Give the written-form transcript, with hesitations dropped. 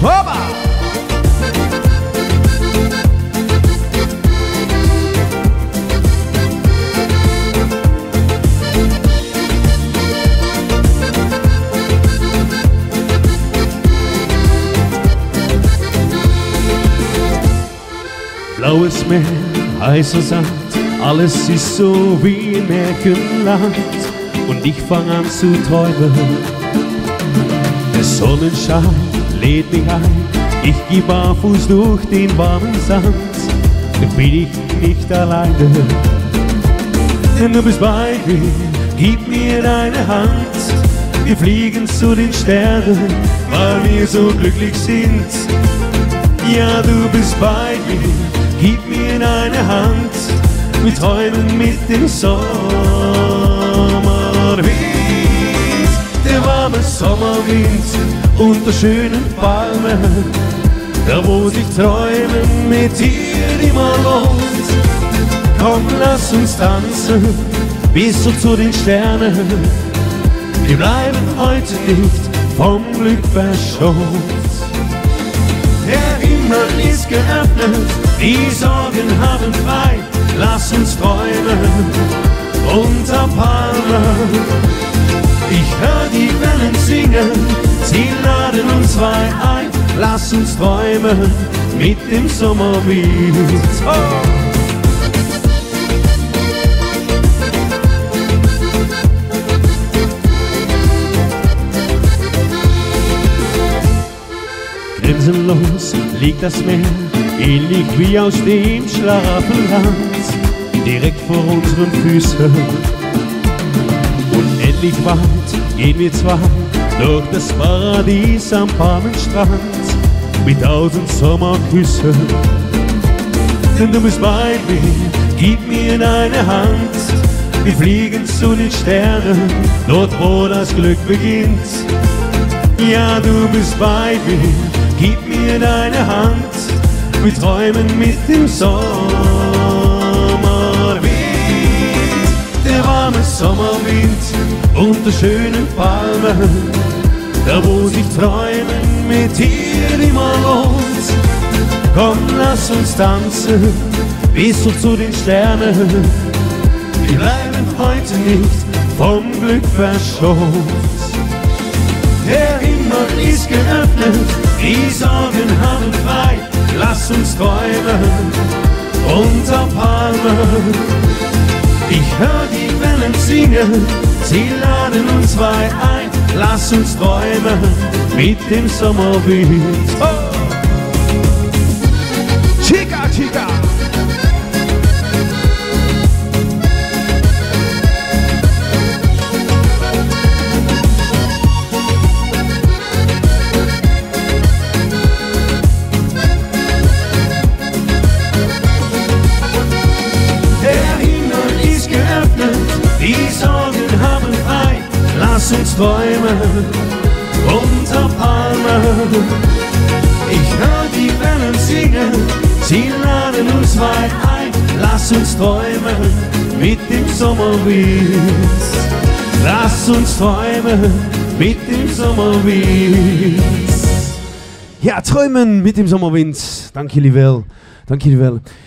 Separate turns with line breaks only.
Hoppa! Blaues Meer, heißer Sand, alles ist so wie im Märchenland und ich fang an zu träumen. Der Sonnenschein lädt mich ein, ich geh barfuß durch den warmen Sand, dann bin ich nicht alleine. Denn du bist bei mir, gib mir deine Hand, wir fliegen zu den Sternen, weil wir so glücklich sind. Ja, du bist bei mir, gib mir deine Hand, wir träumen mit dem Sommerwind. Der warme Sommerwind unter schönen Palmen, da wo sich Träumen mit dir immer lohnt. Komm, lass uns tanzen, bis so zu den Sternen, wir bleiben heute nicht vom Glück verschont. Der Himmel ist geöffnet, die Sorgen haben frei, lass uns träumen unter Palmen. Ich hör die Wellen singen, sie laden uns zwei ein, lass uns träumen mit dem Sommerwind. Oh! Grenzenlos liegt das Meer, ähnlich wie aus dem Schlaraffenland, direkt vor unseren Füßen. Unendlich weit gehen wir zwei durch das Paradies am Palmenstrand mit 1000 Sommerküssen. Denn du bist bei mir, gib mir deine Hand, wir fliegen zu den Sternen, dort wo das Glück beginnt. Ja, du bist bei mir, gib mir deine Hand, wir träumen mit dem Sommerwind. Der warme Sommerwind unter schönen Palmen, da wo sich Träumen mit dir immer lohnt. Komm, lass uns tanzen, bis so zu den Sternen, wir bleiben heute nicht vom Glück verschont. Der Himmel ist geöffnet, die Sorgen haben frei, lass uns träumen unter Palmen. Ich hör die Wellen singen, sie laden uns zwei ein, lass uns träumen mit dem Sommerwind. Oh! Chica, chica! Die Sorgen haben frei, lass uns träumen unter Palmen. Ich hör die Wellen singen, sie laden uns weit ein, lass uns träumen mit dem Sommerwind. Lass uns träumen mit dem Sommerwind. Ja, träumen mit dem Sommerwind. Danke, Livelle. Danke, Livelle.